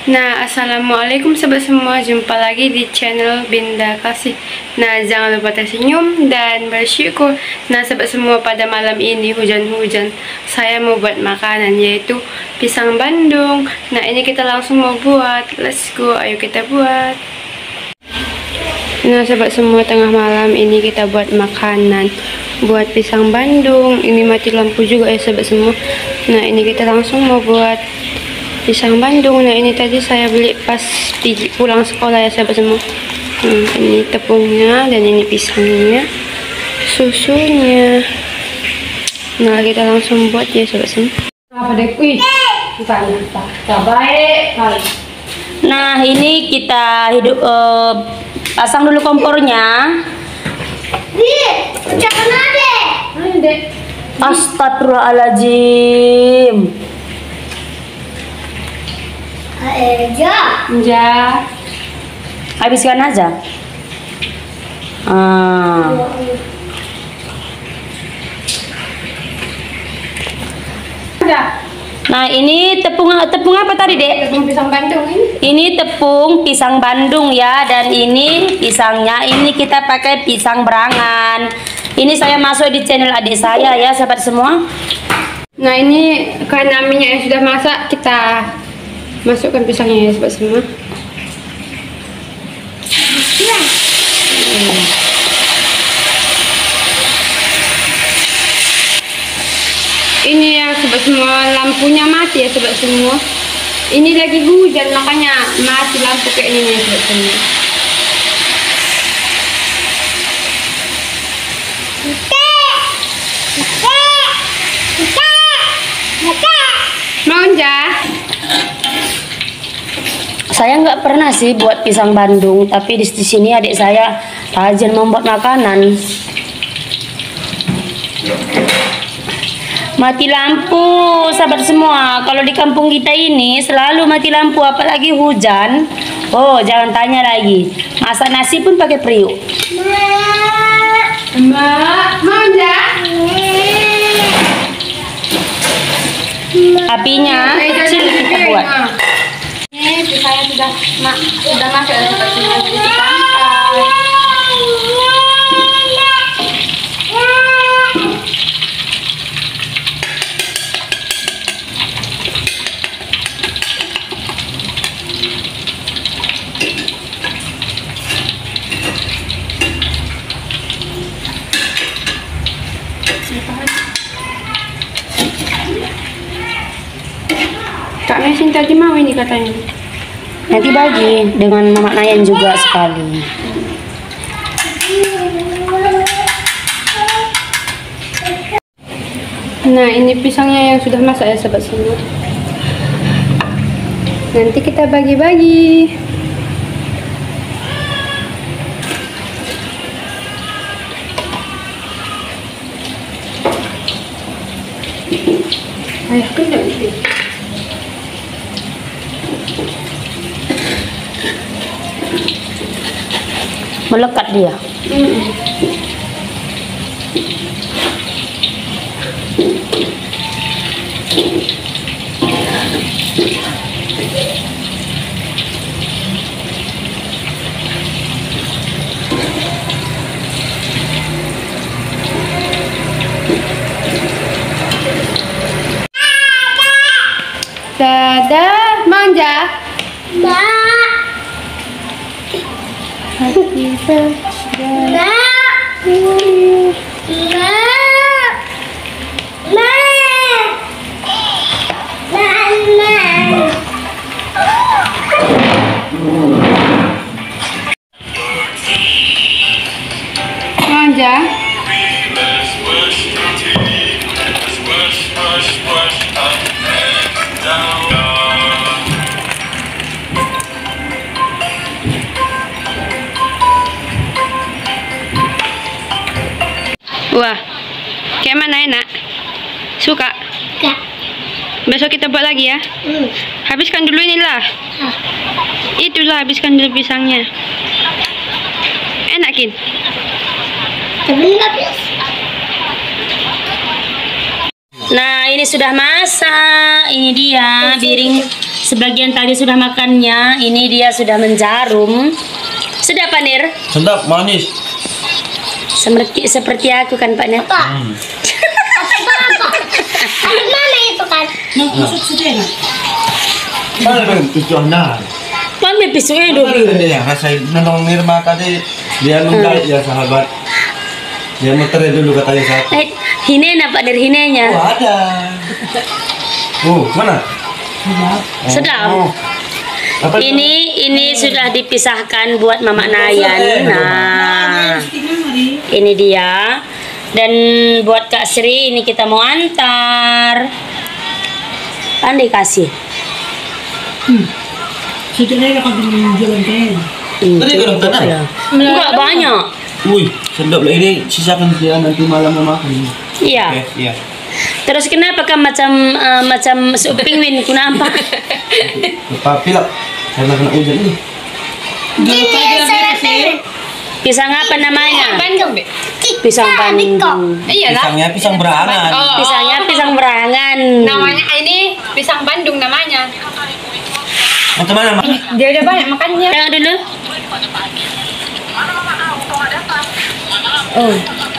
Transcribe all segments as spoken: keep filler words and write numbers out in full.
Nah, assalamualaikum sahabat semua, jumpa lagi di channel Binda Kasih. Nah, jangan lupa tersenyum dan bersyukur. Nah, sahabat semua, pada malam ini hujan-hujan, saya mau buat makanan yaitu pisang Bandung. Nah, ini kita langsung mau buat. Let's go, ayo kita buat. Nah, sahabat semua, tengah malam ini kita buat makanan, buat pisang Bandung. Ini mati lampu juga ya sahabat semua. Nah, ini kita langsung mau buat pisang Bandung. Nah, ini tadi saya beli pas pulang sekolah ya sahabat semua. Hmm, ini tepungnya dan ini pisangnya, susunya. Nah, kita langsung buat ya sahabat semua. Apa deh, wih, baik. Nah, ini kita hidup uh, pasang dulu kompornya. Jangan ada. Astagfirullahaladzim. Aja. Ya. Habiskan aja. Ah. Nah, ini tepung tepung apa tadi, Dek? Tepung pisang Bandung ini. Ini tepung pisang Bandung ya, dan ini pisangnya ini kita pakai pisang berangan. Ini saya masuk di channel adik saya ya, sahabat semua. Nah, ini karena minyak yang sudah masak, kita masukkan pisangnya ya sahabat semua. Hmm. Ini ya sahabat semua, lampunya mati ya sahabat semua. Ini lagi hujan makanya mati lampu kayak ini ya sahabat semua. Monja. Saya nggak pernah sih buat pisang Bandung, tapi di sini adik saya rajin membuat makanan. Mati lampu, sahabat semua. Kalau di kampung kita ini selalu mati lampu, apalagi hujan. Oh, jangan tanya lagi. Masak nasi pun pakai periuk. Mbak, Monja. Apinya kecil kita buat. Ini pisangnya sudah ma sudah masuk ya sahabat semua. Jadi kita angkat. Kak Mesin tadi mau ini katanya. Nanti bagi dengan Mama Nayan juga sekali. Nah, ini pisangnya yang sudah masak ya sahabat semua. Nanti kita bagi-bagi. Ayah kena itu. Melekat dia. Mm-mm. Dadah, Manja. Mbak. Happy birthday. Mbak. Mbak. Mbak. Mbak. Manja. Wah, kayak mana enak? Suka? Kak. Besok kita buat lagi ya. Hmm. Habiskan dulu inilah. Ah. Itulah, habiskan dulu pisangnya. Enak, Kin? Tapi nggak bisa. Nah, ini sudah masak. Ini dia piring sebagian tadi sudah makannya. Ini dia sudah menjarum. Sedap Pak Nir? Sedap, manis. Seperti seperti aku kan Pak Nir? Apa? Hmm. Apa bapak? Apa mana itu kan? Mana kan pisau anda? Mami pisau itu. Ini yang rasain nonong Nirma tadi dia nunggu ya sahabat. Dia muter dulu katanya satu. Eh, hinena Pak Nir, hinenya. Oh ada. Oh mana? Sedap. Oh. Apa itu? Ini ini sudah dipisahkan buat Mama Nayan. Nah, ini dia. Dan buat Kak Sri ini kita mau antar. Pandai kasih. Sebenarnya kalau jalan kayak Hmm, Tadi cukup orang tanah? lah. Enggak banyak. Wih, sedap lah ini. Sisakan dia nanti malam mau makan. Iya. Oke, iya. Terus kenapa kan macam eh, macam sup penguin kenapa? Lupa pilak karena kena hujan ini. Ini sarapan. Pisang apa namanya? Bandung, Be. Pisang Bandung. Iyalah. Pisangnya pisang berangan. Oh, Pisangnya oh. pisang berangan. Namanya ini pisang Bandung namanya. Macam mana? Mak? Dia udah banyak makannya. Tengok dulu. Oh.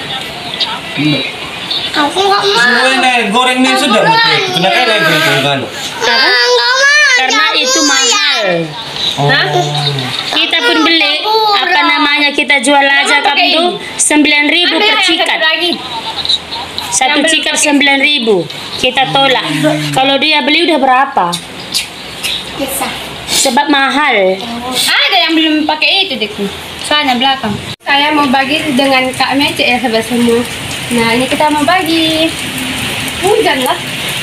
Aku nggak mau. Semua ini goreng ini sudah betul. Kenapa ini goreng kan? Apa? Nggak mau. Karena itu mahal. Oh. Kita pun beli apa namanya kita jual aja Mama pakai kamu tuh sembilan ribu per cikat. lagi. Satu Yang cikat sembilan ribu. Kita tolak. Kalau dia beli udah berapa? Bisa. Sebab mahal. Ada yang belum pakai itu, Dik. Sana belakang. Saya mau bagi dengan Kak Mece ya sahabat semua. Nah, ini kita mau bagi. Hujan lah.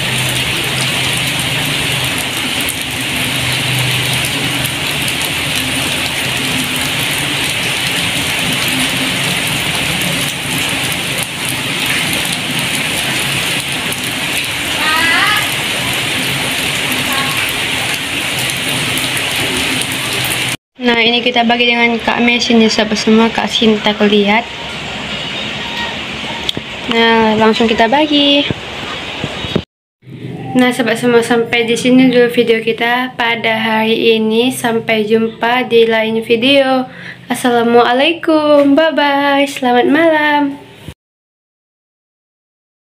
Nah, ini kita bagi dengan Kak Mesin ya sahabat semua, Kak Sinta lihat. Nah, langsung kita bagi. Nah, sahabat semua, sampai di sini dulu video kita pada hari ini. Sampai jumpa di lain video. Assalamualaikum, bye bye, selamat malam.